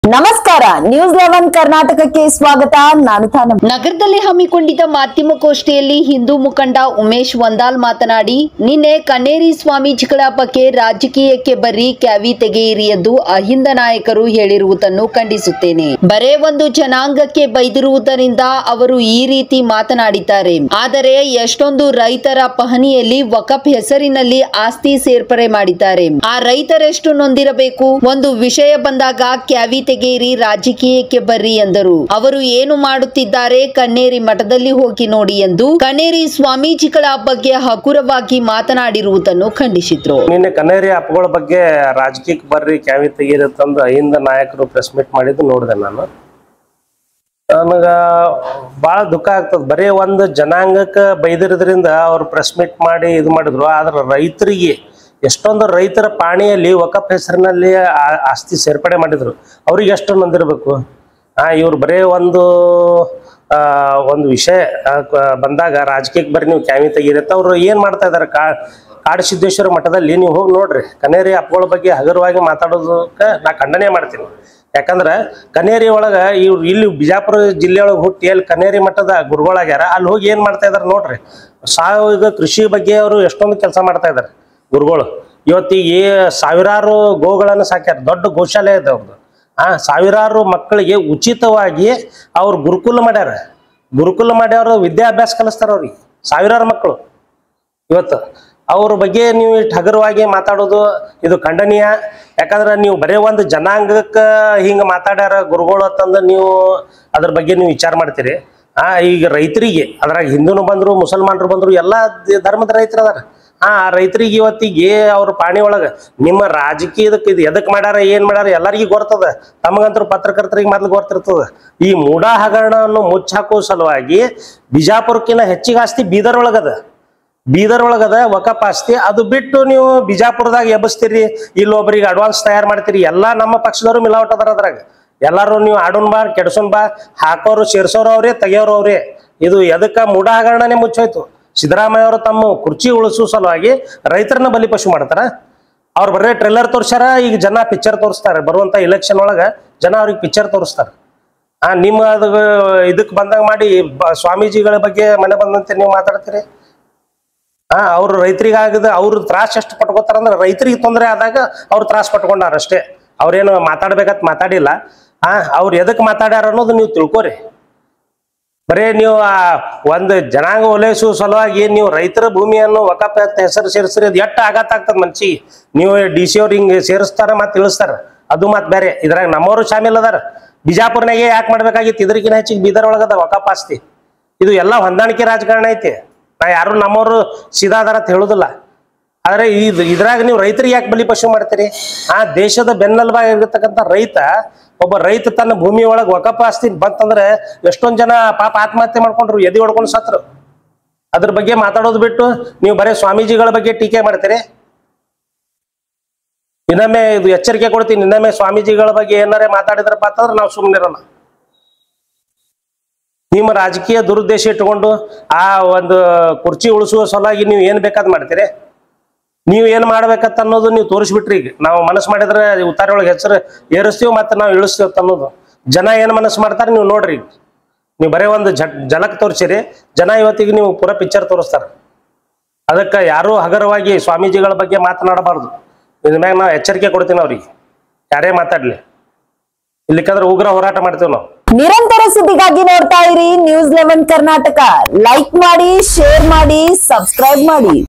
ನಮಸ್ಕಾರ ನ್ಯೂಸ್ 11 ಕರ್ನಾಟಕಕ್ಕೆ ಸ್ವಾಗತ. ನಾನು ತಾನಂ. ನಗರದಲ್ಲಿ ಹಮ್ಮಿಕೊಂಡಿದ್ದ ಮಾಧ್ಯಮಗೋಷ್ಠಿಯಲ್ಲಿ ಹಿಂದೂ ಮುಖಂಡ ಉಮೇಶ್ ವಂದಾಲ್ ಮಾತನಾಡಿ, ನಿನ್ನೆ ಕನ್ನೇರಿ ಸ್ವಾಮೀಜಿಗಳ ಬಗ್ಗೆ ರಾಜಕೀಯಕ್ಕೆ ಬರ್ರಿ ಕ್ಯಾವಿ ತೆಗೆಯಿರಿ ಎಂದು ಅಹಿಂದ ನಾಯಕರು ಹೇಳಿರುವುದನ್ನು ಖಂಡಿಸುತ್ತೇನೆ. ಬರೇ ಒಂದು ಜನಾಂಗಕ್ಕೆ ಬೈದಿರುವುದರಿಂದ ಅವರು ಈ ರೀತಿ ಮಾತನಾಡಿದ್ದಾರೆ. ಆದರೆ ಎಷ್ಟೊಂದು ರೈತರ ಪಹಣಿಯಲ್ಲಿ ವಕಫ್ ಹೆಸರಿನಲ್ಲಿ ಆಸ್ತಿ ಸೇರ್ಪಡೆ ಮಾಡಿದ್ದಾರೆ. ಆ ರೈತರೆಷ್ಟು ನೊಂದಿರಬೇಕು. ಒಂದು ವಿಷಯ ಬಂದಾಗ ಕ್ಯಾವಿ ತೆಗೆಯಿರಿ, ರಾಜಕೀಯಕ್ಕೆ ಬರ್ರಿ ಎಂದರು. ಅವರು ಏನು ಮಾಡುತ್ತಿದ್ದಾರೆ ಕನ್ನೇರಿ ಮಠದಲ್ಲಿ ಹೋಗಿ ನೋಡಿ ಎಂದು ಕನ್ನೇರಿ ಸ್ವಾಮೀಜಿಗಳ ಬಗ್ಗೆ ಹಗುರವಾಗಿ ಮಾತನಾಡಿರುವುದನ್ನು ಖಂಡಿಸಿದ್ರು. ನಿನ್ನೆ ಕನ್ನೇರಿ ಅಪ್ಪಗಳ ಬಗ್ಗೆ ರಾಜಕೀಯಕ್ಕೆ ಬರ್ರಿ ಕ್ಯಾವಿ ತೆಗೀರಿ ತಂದು ಅಹಿಂದ ನಾಯಕರು ಪ್ರೆಸ್ ಮೀಟ್ ಮಾಡಿದ್ದು ನೋಡಿದೆ. ನನಗ ಬಹಳ ದುಃಖ ಆಗ್ತದ. ಬರೀ ಒಂದು ಜನಾಂಗಕ್ಕೆ ಬೈದಿರೋದ್ರಿಂದ ಅವ್ರು ಪ್ರೆಸ್ ಮೀಟ್ ಮಾಡಿ ಇದು ಮಾಡಿದ್ರು. ಆದ್ರೆ ರೈತರಿಗೆ ಎಷ್ಟೊಂದು ರೈತರ ಪಾಣಿಯಲ್ಲಿ ವಕಫ್ ಹೆಸರಿನಲ್ಲಿ ಆಸ್ತಿ ಸೇರ್ಪಡೆ ಮಾಡಿದ್ರು. ಅವ್ರಿಗೆ ಎಷ್ಟು ನೊಂದಿರಬೇಕು. ಇವ್ರು ಬರೇ ಒಂದು ವಿಷಯ ಬಂದಾಗ ರಾಜಕೀಯಕ್ಕೆ ಬರ್ರಿ ನೀವು ಕ್ಯಾವಿ ತೆಗೀರಿ ಅಂತ ಅವ್ರು ಏನು ಮಾಡ್ತಾ ಇದ್ದಾರೆ. ಕಾಡಸಿದ್ದೇಶ್ವರ ಮಠದಲ್ಲಿ ನೀವು ಹೋಗಿ ನೋಡ್ರಿ. ಕನ್ನೇರಿ ಅಪ್ಪಗಳ ಬಗ್ಗೆ ಹಗುರವಾಗಿ ಮಾತಾಡೋದಕ್ಕೆ ನಾ ಖಂಡನೆ ಮಾಡ್ತೀನಿ. ಯಾಕಂದ್ರೆ ಕನ್ನೇರಿ ಒಳಗೆ ಇವ್ರು ಇಲ್ಲಿ ಬಿಜಾಪುರ ಜಿಲ್ಲೆಯೊಳಗೆ ಹುಟ್ಟಿ ಅಲ್ಲಿ ಕನ್ನೇರಿ ಮಠದ ಗುರುಗಳಾಗ್ಯಾರ. ಅಲ್ಲಿ ಹೋಗಿ ಏನು ಮಾಡ್ತಾ ಇದಾರೆ ನೋಡ್ರಿ. ಸಾವಯವ ಕೃಷಿ ಬಗ್ಗೆ ಅವರು ಎಷ್ಟೊಂದು ಕೆಲಸ ಮಾಡ್ತಾ ಇದ್ದಾರೆ ಗುರುಗಳು. ಇವತ್ತಿಗೆ ಸಾವಿರಾರು ಗೋಗಳನ್ನು ಸಾಕ್ಯಾರ. ದೊಡ್ಡ ಗೋಶಾಲೆ ಇದೆ ಅವ್ರದ್ದು. ಸಾವಿರಾರು ಮಕ್ಕಳಿಗೆ ಉಚಿತವಾಗಿ ಅವ್ರು ಗುರುಕುಲ ಮಾಡ್ಯಾರ. ಗುರುಕುಲ ಮಾಡಿ ಅವರು ವಿದ್ಯಾಭ್ಯಾಸ ಕಲಿಸ್ತಾರ ಅವ್ರಿಗೆ. ಸಾವಿರಾರು ಮಕ್ಕಳು. ಇವತ್ತು ಅವ್ರ ಬಗ್ಗೆ ನೀವು ಇಷ್ಟು ಹಗುರವಾಗಿ ಮಾತಾಡೋದು ಇದು ಖಂಡನೀಯ. ಯಾಕಂದ್ರೆ ನೀವು ಬರೀ ಒಂದು ಜನಾಂಗಕ್ಕೆ ಹಿಂಗೆ ಮಾತಾಡ್ಯಾರ ಗುರುಗಳು ಅಂತಂದು ನೀವು ಅದ್ರ ಬಗ್ಗೆ ನೀವು ವಿಚಾರ ಮಾಡ್ತೀರಿ. ಈಗ ರೈತರಿಗೆ ಅದ್ರಾಗ ಹಿಂದೂನು ಬಂದರು, ಮುಸಲ್ಮಾನರು ಬಂದರು, ಎಲ್ಲ ಧರ್ಮದ ರೈತರು ಅದಾರ. ರೈತರಿಗೆ ಇವತ್ತಿಗೆ ಅವ್ರ ಪಾಣಿ ಒಳಗೆ ನಿಮ್ಮ ರಾಜಕೀಯದಕ್ಕೆ ಇದು ಎದಕ್ಕೆ ಮಾಡ್ಯಾರ ಏನು ಮಾಡ್ಯಾರ ಎಲ್ಲರಿಗೂ ಗೊತ್ತದ. ತಮಗಂತರೂ ಪತ್ರಕರ್ತರಿಗೆ ಮೊದಲು ಗೊತ್ತಿರ್ತದ. ಈ ಮೂಢ ಹಗರಣವನ್ನು ಮುಚ್ಚಾಕೋ ಸಲುವಾಗಿ ಬಿಜಾಪುರಕ್ಕಿಂತ ಹೆಚ್ಚಿಗೆ ಆಸ್ತಿ ಬೀದರ್ ಒಳಗದ ವಕಫ್ ಆಸ್ತಿ. ಅದು ಬಿಟ್ಟು ನೀವು ಬಿಜಾಪುರದಾಗ ಎಬ್ಬಿಸ್ತೀರಿ, ಇಲ್ಲೊಬ್ಬರಿಗೆ ಅಡ್ವಾನ್ಸ್ ತಯಾರು ಮಾಡ್ತೀರಿ. ಎಲ್ಲ ನಮ್ಮ ಪಕ್ಷದವರು ಮಿಲಾವಟ್ ಅದಾರ. ಅದ್ರಾಗ ಎಲ್ಲರೂ ನೀವು ಆಡೋನ್ ಬಾ ಕೆಡ್ಸೋನ್ ಬಾ, ಹಾಕೋರು ಸೇರ್ಸೋರು ಅವ್ರೇ, ತೆಗಿಯೋರು ಅವ್ರೇ. ಇದು ಎದಕ್ಕೆ ಮೂಢ ಹಗರಣನೇ ಮುಚ್ಚೋಯ್ತು. ಸಿದ್ದರಾಮಯ್ಯ ಅವರು ತಮ್ಮ ಕುರ್ಚಿ ಉಳಿಸೋ ಸಲುವಾಗಿ ರೈತರನ್ನ ಬಲಿಪಶು ಮಾಡ್ತಾರ. ಅವ್ರು ಬರೀ ಟ್ರೇಲರ್ ತೋರಿಸ್ಯಾರ. ಈಗ ಜನ ಪಿಕ್ಚರ್ ತೋರಿಸ್ತಾರೆ. ಬರುವಂತ ಎಲೆಕ್ಷನ್ ಒಳಗೆ ಜನ ಅವ್ರಿಗೆ ಪಿಕ್ಚರ್ ತೋರಿಸ್ತಾರೆ. ನಿಮ್ಮ ಅದು ಇದಕ್ಕೆ ಬಂದಾಗ ಮಾಡಿ ಸ್ವಾಮೀಜಿಗಳ ಬಗ್ಗೆ ಮನೆ ಬಂದಂತೆ ನೀವು ಮಾತಾಡ್ತೀರಿ. ಅವ್ರು ರೈತರಿಗಾಗದ ಅವ್ರ ತ್ರಾಸ ಎಷ್ಟು ಪಟ್ಕೋತಾರ ಅಂದ್ರೆ ರೈತರಿಗೆ ತೊಂದರೆ ಆದಾಗ ಅವ್ರು ತ್ರಾಸ ಪಟ್ಕೊಂಡಾರ ಅಷ್ಟೇ. ಅವ್ರೇನು ಮಾತಾಡ್ಬೇಕಂತ ಮಾತಾಡಿಲ್ಲ. ಅವ್ರು ಎದಕ್ಕೆ ಮಾತಾಡ್ಯಾರ ಅನ್ನೋದು ನೀವು ತಿಳ್ಕೊರಿ. ಬರೇ ನೀವು ಒಂದು ಜನಾಂಗ ಓಲೈಸುವ ಸಲುವಾಗಿ ನೀವು ರೈತರ ಭೂಮಿಯನ್ನು ವಕಫ್ ಹೆಸರು ಸೇರಿಸ್ರಿ. ಅದು ಎಷ್ಟು ಆಘಾತ ಆಗ್ತದೆ ಮನ್ಸಿಗೆ. ನೀವು DC ಅವ್ರು ಹಿಂಗೆ ಸೇರಿಸ್ತಾರ ಮತ್ತೆ ತಿಳಿಸ್ತಾರ, ಅದು ಮತ್ತೆ ಬೇರೆ. ಇದ್ರಾಗ ನಮ್ಮವರು ಶಾಮಿಲ್ ಅದಾರ. ಬಿಜಾಪುರ್ನಾಗೆ ಯಾಕೆ ಮಾಡ್ಬೇಕಾಗಿತ್ತು? ಇದ್ರಕಿನ್ನ ಹೆಚ್ಚಿಗೆ ಬೀದರ್ ಒಳಗದ ವಕಫ್ ಆಸ್ತಿ. ಇದು ಎಲ್ಲ ಹೊಂದಾಣಿಕೆ ರಾಜಕಾರಣ ಐತಿ. ನಾ ಯಾರು ನಮ್ಮವರು ಸೀದಾ ಅದಾರ ಅಂತ ಹೇಳುದಿಲ್ಲ. ಆದ್ರೆ ಇದ್ರಾಗ ನೀವು ರೈತರಿಗೆ ಯಾಕೆ ಬಲಿಪಶು ಮಾಡ್ತೀರಿ? ದೇಶದ ಬೆನ್ನೆಲುಬಾಗಿರ್ತಕ್ಕಂಥ ಒಬ್ಬ ರೈತ ತನ್ನ ಭೂಮಿ ಒಳಗೆ ವಕಫ್ ಆಸ್ತಿ ಬಂತಂದ್ರೆ ಎಷ್ಟೊಂದು ಜನ ಪಾಪ ಆತ್ಮಹತ್ಯೆ ಮಾಡ್ಕೊಂಡ್ರು, ಎದಿ ಹೊಡ್ಕೊಂಡು ಸತ್ರು. ಅದ್ರ ಬಗ್ಗೆ ಮಾತಾಡೋದು ಬಿಟ್ಟು ನೀವು ಬರೀ ಸ್ವಾಮೀಜಿಗಳ ಬಗ್ಗೆ ಟೀಕೆ ಮಾಡ್ತೀರಿ. ಇನ್ನೊಮ್ಮೆ ಇದು ಎಚ್ಚರಿಕೆ ಕೊಡ್ತೀನಿ. ಇನ್ನೊಮ್ಮೆ ಸ್ವಾಮೀಜಿಗಳ ಬಗ್ಗೆ ಏನಾರೇ ಮಾತಾಡಿದ್ರಪ್ಪ ಅಂತಂದ್ರೆ ನಾವು ಸುಮ್ಮನಿರಲ್ಲ. ನಿಮ್ಮ ರಾಜಕೀಯ ದುರುದ್ದೇಶ ಇಟ್ಟುಕೊಂಡು ಒಂದು ಕುರ್ಚಿ ಉಳಿಸುವ ಸಲುವಾಗಿ ನೀವು ಏನ್ ಬೇಕಾದ್ ಮಾಡ್ತೀರಿ. ನೀವು ಏನ್ ಮಾಡ್ಬೇಕಂತ ಅನ್ನೋದು ನೀವು ತೋರಿಸ್ಬಿಟ್ರಿ. ಈಗ ನಾವು ಮನಸ್ಸು ಮಾಡಿದ್ರೆ ಉತ್ತಾರ ಒಳಗೆ ಹೆಸರು ಏರಿಸ್ತೀವಿ ಮತ್ತೆ ನಾವು ಇಳಿಸ್ತೀವಿ ಅನ್ನೋದು. ಜನ ಏನ್ ಮನಸ್ಸು ಮಾಡ್ತಾರೆ ನೀವು ನೋಡ್ರಿ. ನೀವು ಬರೀ ಒಂದು ಜಲಕ್ ತೋರಿಸಿರಿ, ಜನ ಇವತ್ತಿಗೆ ನೀವು ಪೂರಾ ಪಿಕ್ಚರ್ ತೋರಿಸ್ತಾರ. ಅದಕ್ಕೆ ಯಾರೂ ಹಗರವಾಗಿ ಸ್ವಾಮೀಜಿಗಳ ಬಗ್ಗೆ ಮಾತನಾಡಬಾರ್ದು. ಇದ್ರ ಮ್ಯಾಗ ನಾವು ಎಚ್ಚರಿಕೆ ಕೊಡ್ತೀವಿ ಅವ್ರಿಗೆ. ಯಾರೇ ಮಾತಾಡ್ಲಿ, ಇಲ್ಲಿಕಂದ್ರೆ ಉಗ್ರ ಹೋರಾಟ ಮಾಡ್ತೀವಿ ನಾವು. ನಿರಂತರ ಸುದ್ದಿಗಾಗಿ ನೋಡ್ತಾ ಇರಿ ನ್ಯೂಸ್ 11 ಕರ್ನಾಟಕ. ಲೈಕ್ ಮಾಡಿ, ಶೇರ್ ಮಾಡಿ, ಸಬ್ಸ್ಕ್ರೈಬ್ ಮಾಡಿ.